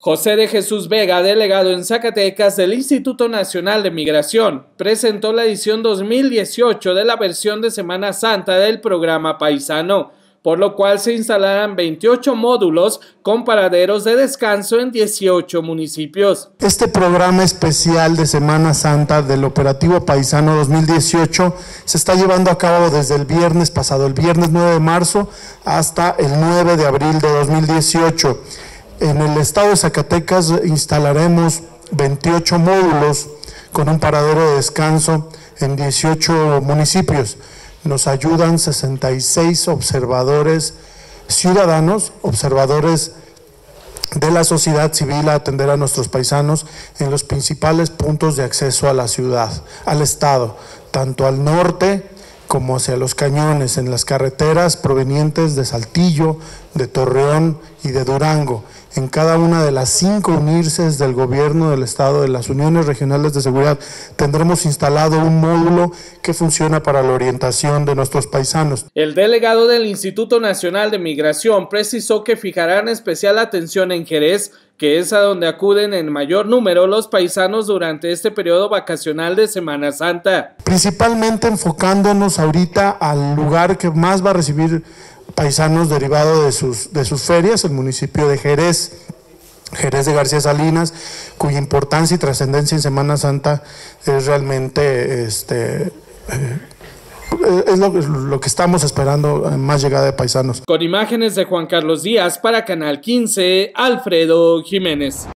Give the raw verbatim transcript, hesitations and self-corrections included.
José de Jesús Vega, delegado en Zacatecas del Instituto Nacional de Migración, presentó la edición dos mil dieciocho de la versión de Semana Santa del programa Paisano, por lo cual se instalarán veintiocho módulos con paraderos de descanso en dieciocho municipios. Este programa especial de Semana Santa del Operativo Paisano dos mil dieciocho se está llevando a cabo desde el viernes pasado, el viernes nueve de marzo hasta el nueve de abril de dos mil dieciocho. En el estado de Zacatecas instalaremos veintiocho módulos con un paradero de descanso en dieciocho municipios. Nos ayudan sesenta y seis observadores ciudadanos, observadores de la sociedad civil a atender a nuestros paisanos en los principales puntos de acceso a la ciudad, al estado, tanto al norte como hacia los cañones, en las carreteras provenientes de Saltillo, de Torreón y de Durango, en cada una de las cinco unirses del gobierno del estado, de las uniones regionales de seguridad, tendremos instalado un módulo que funciona para la orientación de nuestros paisanos. El delegado del Instituto Nacional de Migración precisó que fijarán especial atención en Jerez, que es a donde acuden en mayor número los paisanos durante este periodo vacacional de Semana Santa. Principalmente enfocándonos ahorita al lugar que más va a recibir paisanos derivados de sus, de sus ferias, el municipio de Jerez, Jerez de García Salinas, cuya importancia y trascendencia en Semana Santa es realmente este, eh, es lo, lo que estamos esperando, más llegada de paisanos. Con imágenes de Juan Carlos Díaz para Canal quince, Alfredo Jiménez.